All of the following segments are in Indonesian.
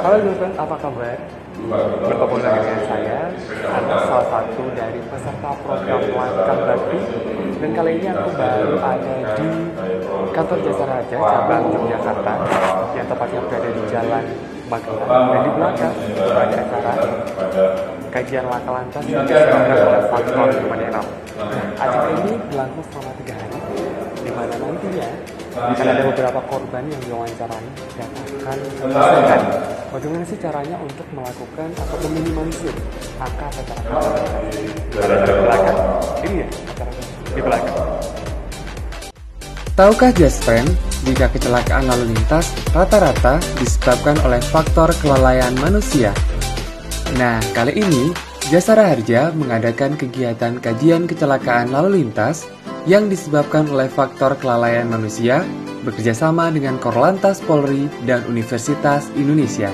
Halo Jovan, apa kabar? Bertemu lagi dengan saya, adalah salah satu dari peserta program Langkah Bakti. Dan kali ini aku baru ada di kantor Jasa Raja, cabang Yogyakarta, yang tepatnya berada di Jalan Magelang. Dan di belakang ada acara kajian laka lantas yang diselenggarakan oleh Faktor Human Error. Acara ini berlangsung selama 3 hari, di mana nantinya akan ada beberapa korban yang diwawancarai dan akan menjelaskan bagaimana sih caranya untuk melakukan atau meminimalisir angka kecelakaan. Ada di belakang, ini ya acaranya di belakang. Tahukah Jasfriend, jika kecelakaan lalu lintas rata-rata disebabkan oleh faktor kelalaian manusia? Nah, kali ini Jasara Harja mengadakan kegiatan kajian kecelakaan lalu lintas yang disebabkan oleh faktor kelalaian manusia bekerjasama dengan Korlantas Polri dan Universitas Indonesia.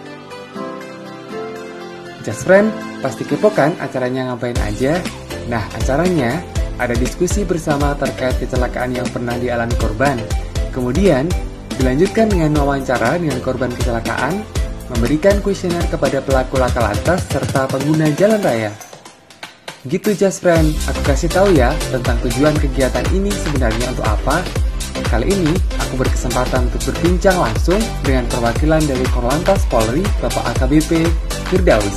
Jasfriend, pasti kepo kan acaranya ngapain aja? Nah, acaranya ada diskusi bersama terkait kecelakaan yang pernah dialami korban. Kemudian, dilanjutkan dengan wawancara dengan korban kecelakaan, memberikan kuesioner kepada pelaku laka lantas serta pengguna jalan raya. Gitu Jasfriend, aku kasih tahu ya tentang tujuan kegiatan ini sebenarnya untuk apa. Kali ini aku berkesempatan untuk berbincang langsung dengan perwakilan dari Korlantas Polri, Bapak AKBP Firdaus.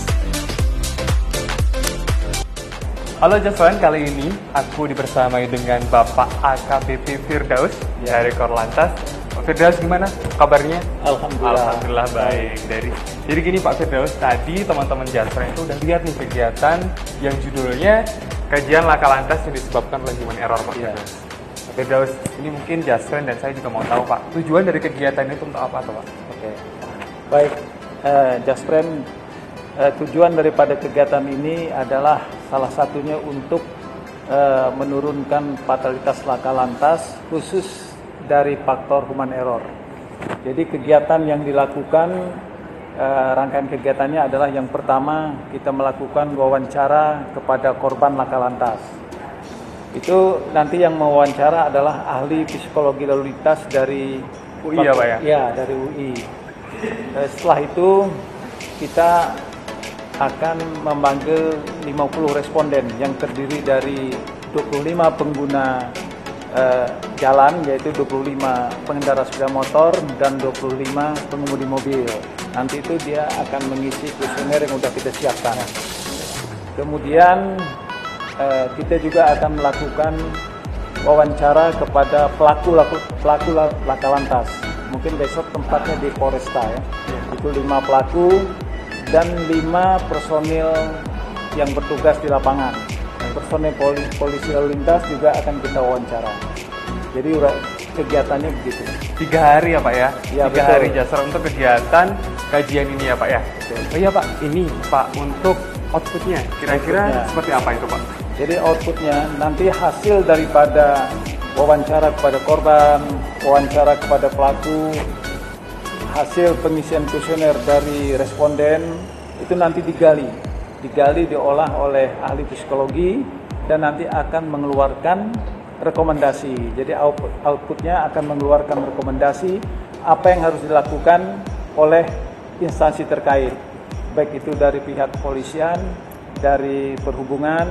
Halo Jasfriend, kali ini aku dibersamai dengan Bapak AKBP Firdaus dari Korlantas. Pak Firdaus, gimana kabarnya? Alhamdulillah baik. Jadi gini Pak Firdaus, tadi teman-teman Jasfriend itu udah lihat nih kegiatan yang judulnya kajian laka lantas yang disebabkan oleh human error Pak Firdaus. Pak Firdaus, ini mungkin Jasfriend dan saya juga mau tahu Pak, tujuan dari kegiatan itu untuk apa tuh Pak? Oke, baik Jasfriend, tujuan daripada kegiatan ini adalah salah satunya untuk menurunkan fatalitas laka lantas khusus dari faktor human error. Jadi kegiatan yang dilakukan, rangkaian kegiatannya adalah yang pertama kita melakukan wawancara kepada korban laka lantas. Itu nanti yang mewawancara adalah ahli psikologi lalu lintas dari UI ya Pak ya? Ya, dari UI. Setelah itu kita akan memanggil 50 responden yang terdiri dari 25 pengguna jalan, yaitu 25 pengendara sepeda motor dan 25 pengemudi mobil. Nanti itu dia akan mengisi kuesioner yang sudah kita siapkan. Kemudian kita juga akan melakukan wawancara kepada pelaku laka lantas. Mungkin besok tempatnya di Polresta ya. Itu 5 pelaku dan 5 personil yang bertugas di lapangan. Personil polisi lalu lintas juga akan kita wawancara. Jadi kegiatannya begitu. 3 hari ya Pak ya? Ya, 3 hari Jasar untuk kegiatan kajian ini ya Pak ya? Betul. Oh iya Pak, ini Pak untuk outputnya kira-kira seperti apa itu Pak? Jadi outputnya nanti hasil daripada wawancara kepada korban, wawancara kepada pelaku, hasil pengisian kuesioner dari responden itu nanti digali, diolah oleh ahli psikologi dan nanti akan mengeluarkan rekomendasi. Jadi outputnya akan mengeluarkan rekomendasi apa yang harus dilakukan oleh instansi terkait, baik itu dari pihak kepolisian, dari perhubungan,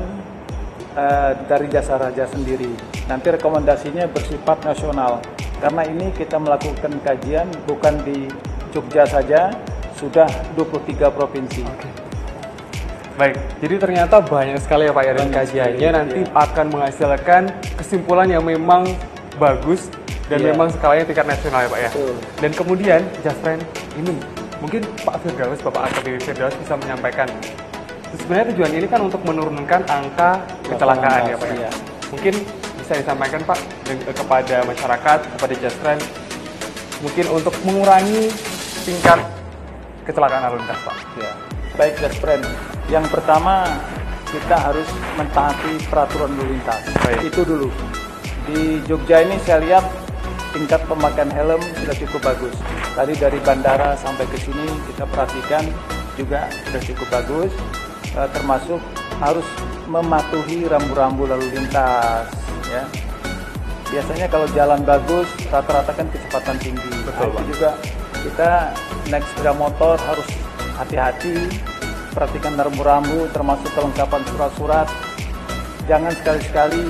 dari Jasa Raja sendiri. Nanti rekomendasinya bersifat nasional. Karena ini kita melakukan kajian bukan di Jogja saja, sudah 23 provinsi. Baik, jadi ternyata banyak sekali ya Pak ya, dan kajiannya nanti akan menghasilkan kesimpulan yang memang bagus dan memang skalanya tingkat nasional ya Pak ya. Betul. Dan kemudian Jasfriend, ini mungkin Pak Firdaus, Bapak AKBP Firdaus bisa menyampaikan sebenarnya tujuan ini kan untuk menurunkan angka kecelakaan ya Pak ya. Mungkin bisa disampaikan Pak kepada masyarakat, kepada Jasfriend, mungkin untuk mengurangi tingkat kecelakaan lalu lintas Pak. Ya. Baik Jasfriend, yang pertama kita harus mentaati peraturan lalu lintas. Itu dulu. Di Jogja ini saya lihat tingkat pemakaian helm sudah cukup bagus. Tadi dari bandara sampai ke sini kita perhatikan juga sudah cukup bagus. Termasuk harus mematuhi rambu-rambu lalu lintas. Ya. Biasanya kalau jalan bagus, rata-rata kan kecepatan tinggi. Betul, itu juga Kita naik sepeda motor harus hati-hati, perhatikan rambu-rambu termasuk kelengkapan surat-surat. Jangan sekali-sekali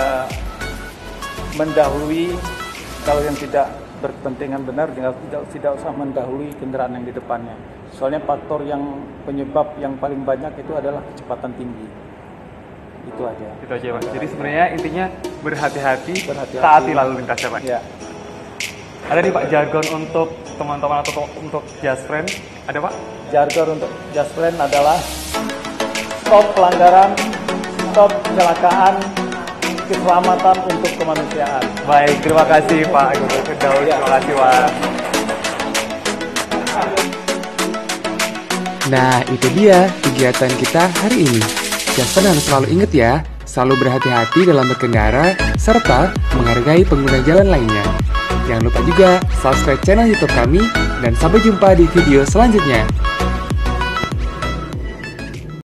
mendahului kalau yang tidak berkepentingan benar, tidak usah mendahului kendaraan yang di depannya. Soalnya faktor yang penyebab yang paling banyak itu adalah kecepatan tinggi. Itu aja. Itu aja, Pak. Jadi sebenarnya intinya berhati-hati, taati lalu lintas ya, Pak. Ya. Ada nih Pak jargon untuk teman-teman atau untuk Just Friend, ada Pak? Jargon untuk Just Friend adalah stop pelanggaran, stop kecelakaan, keselamatan untuk kemanusiaan. Baik, terima kasih Pak Gubernur Firdaus. Terima kasih Pak. Nah, itu dia kegiatan kita hari ini. Just Friend harus selalu ingat ya, selalu berhati-hati dalam berkendara, serta menghargai pengguna jalan lainnya. Jangan lupa juga subscribe channel YouTube kami, dan sampai jumpa di video selanjutnya.